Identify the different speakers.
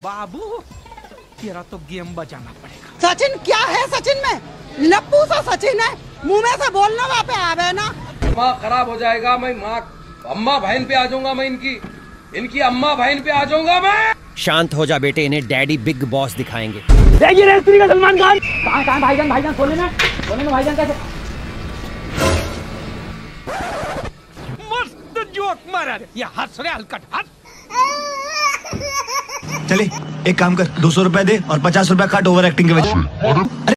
Speaker 1: बाबू तेरा तो गेम बजाना पड़ेगा।
Speaker 2: सचिन क्या है सचिन में? लप्पू सा सचिन है, मुंह में से बोलना वहाँ पे आवे ना।
Speaker 3: दिमाग खराब हो जाएगा। मैं माँ अम्मा बहन पे आ जाऊंगा। मैं इनकी अम्मा बहन पे आ जाऊंगा मैं।
Speaker 4: शांत हो जा बेटे, इन्हें डैडी बिग बॉस दिखाएंगे।
Speaker 5: देखिए स्त्री का सलमान खान कहाँ भाईजान सोने में भाईजान कैसे?
Speaker 1: मस्त जोक मारा रे, ये हंस रहे हलकट हंस।
Speaker 6: चले एक काम कर, 200 रुपए दे और 50 रुपए काट ओवर एक्टिंग के वजह।